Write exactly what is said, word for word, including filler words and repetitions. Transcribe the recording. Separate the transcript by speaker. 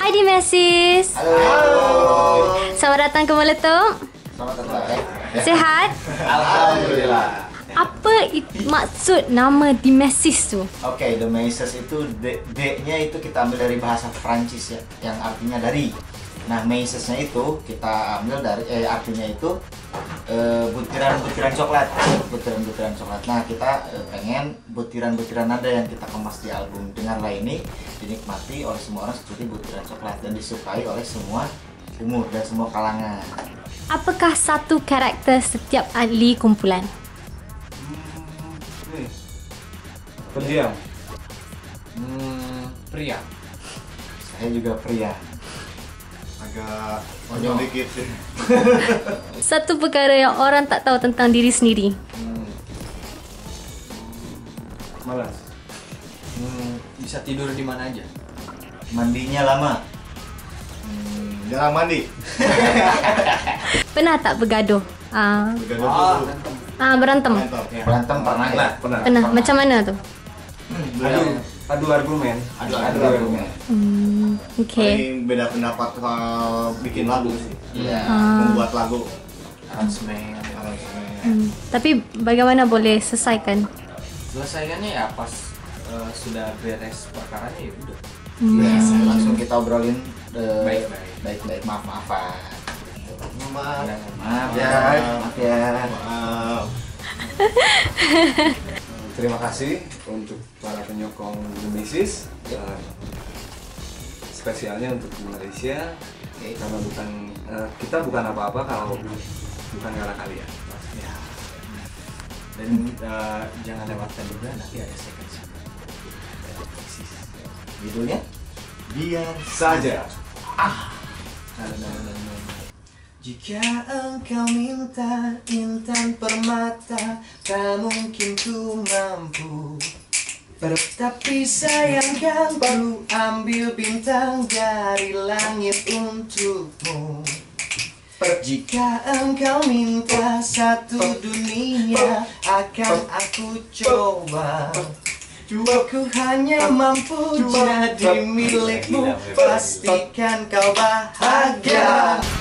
Speaker 1: Hai Dimesis.
Speaker 2: Halo.
Speaker 1: Selamat datang ke Meletup.
Speaker 2: Selamat datang.
Speaker 1: Sehat?
Speaker 2: Alhamdulillah.
Speaker 1: Apa it- maksud nama Dimesis tu?
Speaker 2: Oke, okay, Dimesis itu D- D-nya itu kita ambil dari bahasa Prancis ya, yang artinya dari. Nah, Meisesnya itu kita ambil dari eh artinya itu eh, butiran-butiran coklat, butiran-butiran coklat. Nah, kita eh, pengen butiran-butiran nada yang kita kemas di album Dengarlah ini dinikmati oleh semua orang seperti butiran coklat dan disukai oleh semua umur dan semua kalangan.
Speaker 1: Apakah satu karakter setiap ahli kumpulan?
Speaker 3: Nih, pendiam.
Speaker 4: Hmm, pria.
Speaker 2: Saya juga pria.
Speaker 3: Agak konyol dikit sih.
Speaker 1: Satu perkara yang orang tak tahu tentang diri sendiri.
Speaker 4: Hmm,
Speaker 3: Malas.
Speaker 4: hmm, bisa tidur di mana aja.
Speaker 2: Mandinya lama.
Speaker 3: Hmm, jarang mandi.
Speaker 1: Pernah tak bergaduh? Ah,
Speaker 3: Bergaduh
Speaker 4: Ah,
Speaker 3: dulu.
Speaker 4: berantem.
Speaker 1: ah berantem.
Speaker 3: Mantap.
Speaker 4: Ya.
Speaker 2: Berantem pernah ya?
Speaker 3: Pernah, pernah.
Speaker 1: Pernah. Macam mana tu?
Speaker 3: Adu, adu argumen.
Speaker 2: Adu adu argumen.
Speaker 1: Hmm, okay.
Speaker 3: Paling beda pendapat soal bikin lagu sih.
Speaker 2: Iya.
Speaker 1: Ah,
Speaker 3: Membuat lagu.
Speaker 4: Aransemen.
Speaker 3: Aransemen.
Speaker 1: hmm. Tapi bagaimana boleh selesaikan?
Speaker 4: Selesaikannya ya pas eh, sudah beres perkaranya ya udah.
Speaker 2: Ya,
Speaker 1: Hmm.
Speaker 2: langsung kita obrolin eh,
Speaker 4: Baik-baik.
Speaker 2: baik-baik, maaf-maafan.
Speaker 3: Maaf.
Speaker 2: Maaf ya,
Speaker 3: Maaf.
Speaker 2: maaf ya.
Speaker 3: Maaf. Terima kasih untuk para penyokong Dimesis. Uh, spesialnya untuk di Malaysia.
Speaker 2: Oke.
Speaker 3: Karena bukan uh, kita bukan apa-apa kalau bukan karena kalian.
Speaker 4: Ya. Dan eh, jangan lewatkan juga nanti ada second song.
Speaker 2: Judulnya?
Speaker 3: Biar saja.
Speaker 2: Jika engkau minta intan permata, tak mungkin ku mampu. Tapi sayangkan baru ambil bintang dari langit untukmu. Jika engkau minta satu dunia, akan aku coba. Aku hanya mampu jadi milikmu, pastikan kau bahagia.